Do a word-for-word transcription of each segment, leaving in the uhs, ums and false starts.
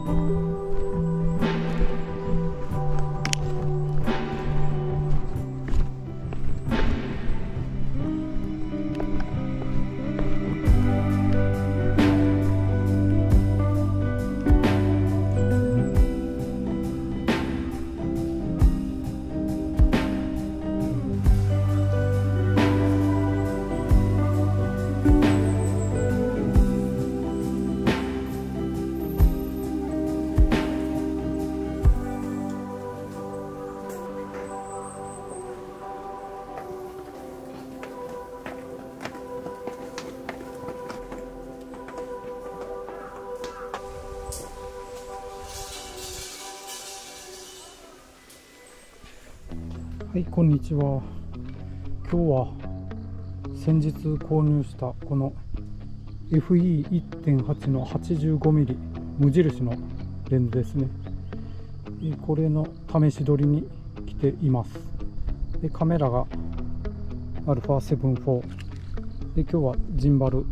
はい、こんにちは。今日は先日購入したこの エフイーいってんはち の はちじゅうごミリ 無印のレンズですね。これの試し撮りに来ています。でカメラが アルファセブンティーフォー で、今日はジンバル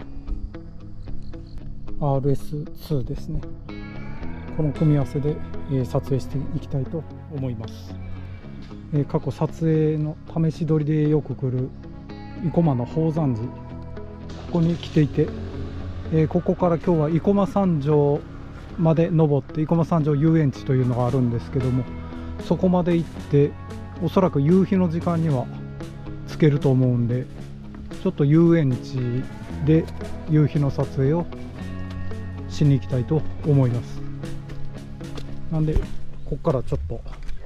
アールエスツー ですね。この組み合わせで撮影していきたいと思います。過去撮影の試し撮りでよく来る生駒の宝山寺、ここに来ていて、えー、ここから今日は生駒山城まで登って、生駒山城遊園地というのがあるんですけども、そこまで行っておそらく夕日の時間には着けると思うんで、ちょっと遊園地で夕日の撮影をしに行きたいと思います。なんでここからちょっと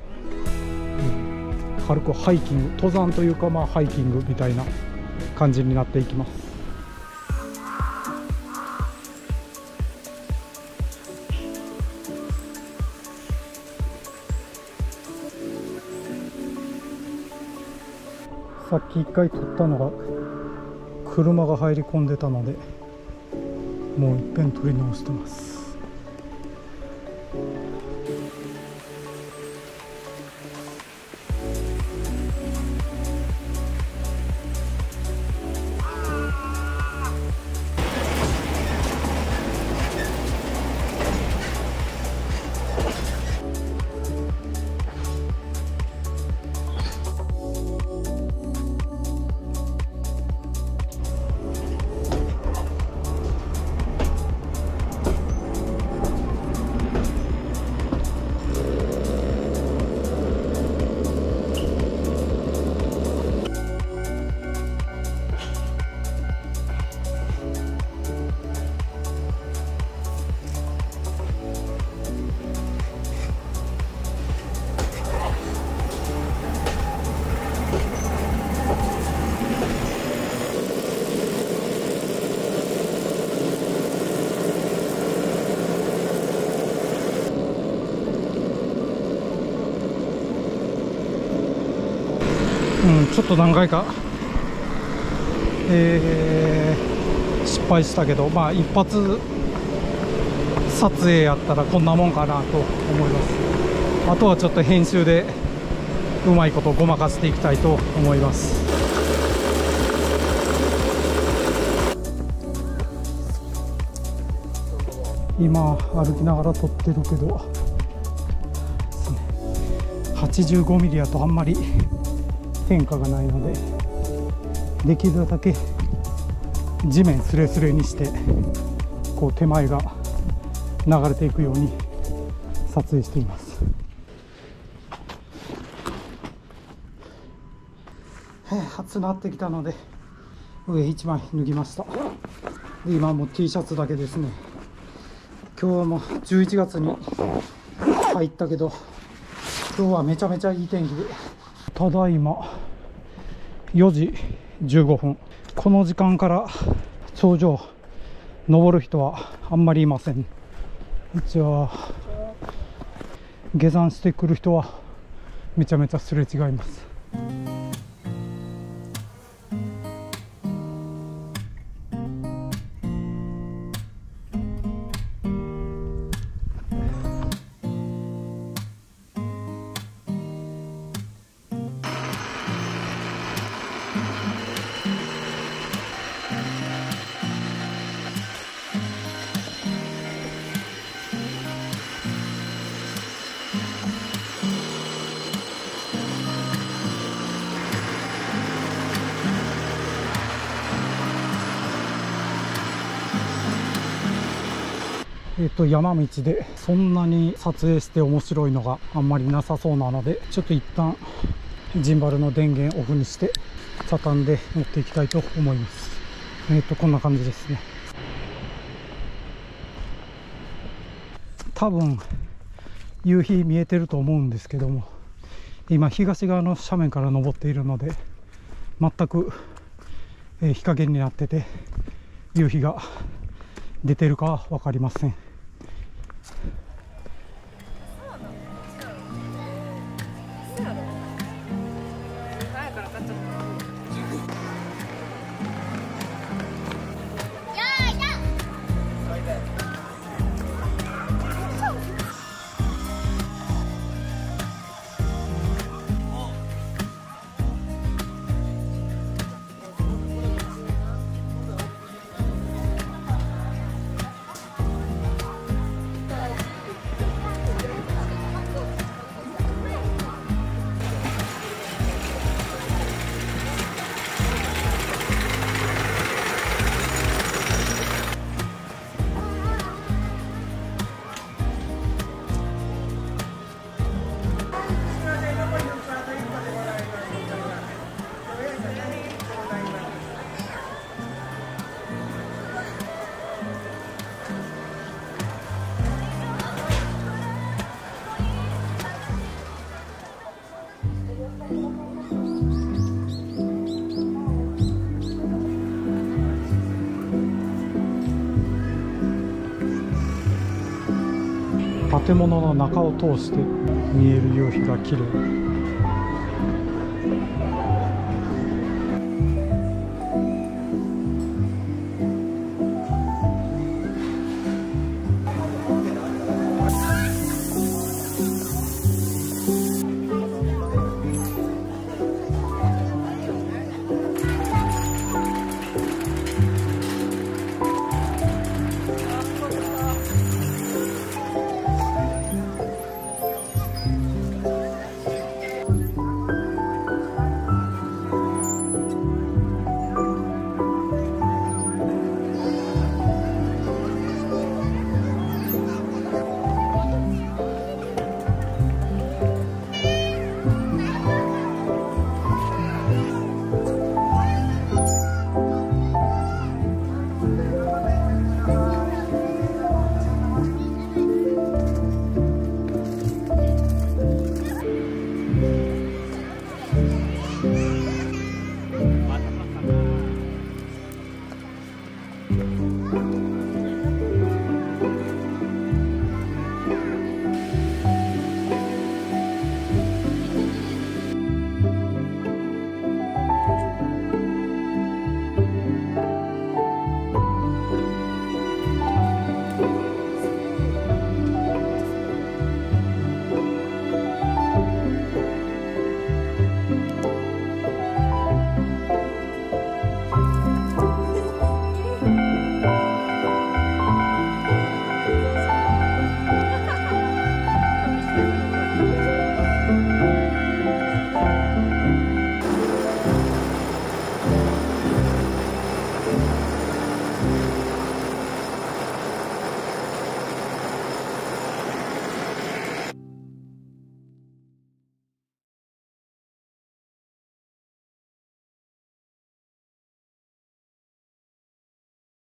軽くハイキング、登山というかまあハイキングみたいな感じになっていきます。さっき一回撮ったのが車が入り込んでたので、もういっぺん撮り直してます。うん、ちょっと何回か、えー、失敗したけど、まあ一発撮影やったらこんなもんかなと思います。あとはちょっと編集でうまいことごまかしていきたいと思います。今歩きながら撮ってるけど、はちじゅうごミリやとあんまり変化がないので、できるだけ地面スレスレにして、こう手前が流れていくように撮影しています。暑なってきたので上いちまい脱ぎました。で今もう T シャツだけですね。今日もじゅういちがつに入ったけど、今日はめちゃめちゃいい天気で、ただいまよじじゅうごふん。この時間から頂上登る人はあんまりいません。じゃあ下山してくる人はめちゃめちゃすれ違います。 えっと山道でそんなに撮影して面白いのがあんまりなさそうなので、ちょっと一旦ジンバルの電源オフにして畳んで持っていきたいと思います。えっとこんな感じですね。多分夕日見えてると思うんですけども、今東側の斜面から登っているので全く、えー、日陰になってて夕日が出てるかは分かりません。建物の中を通して見える夕日が綺麗。